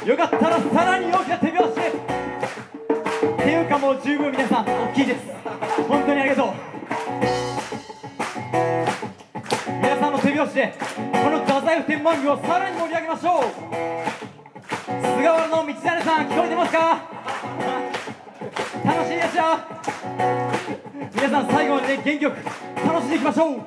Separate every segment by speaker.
Speaker 1: よかったらさらに大きな手拍子で。っていうかもう十分皆さん大きいです。本当にありがとう。皆さんの手拍子でこの太宰府天満宮をさらに盛り上げましょう。菅原の道真さん聞こえてますか？楽しいですよ。皆さん最後までね元気よく楽しんでいきましょう。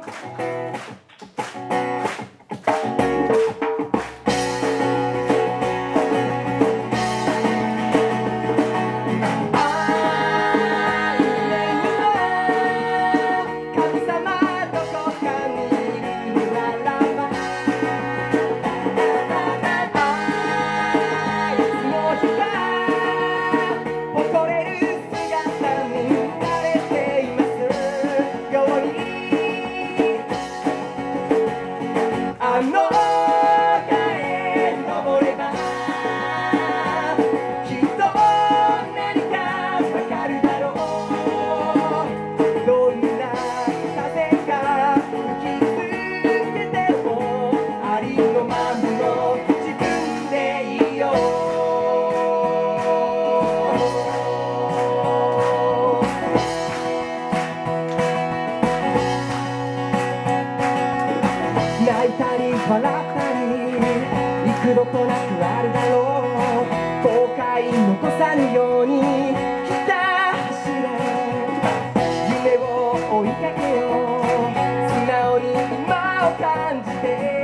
Speaker 2: 泣いたり笑ったり幾度となくあるだろう。後悔残さぬようにひた走れ。夢を追いかけよう。素直に今を感じて。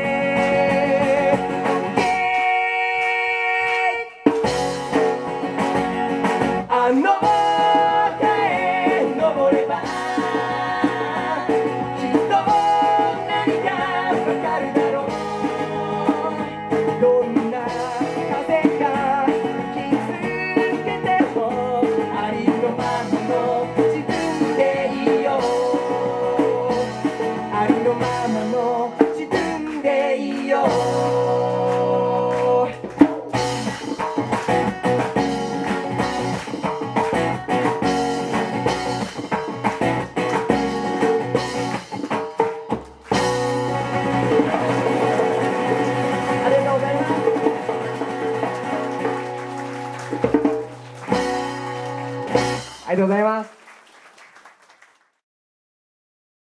Speaker 2: あの丘へ登ればありがとうございます。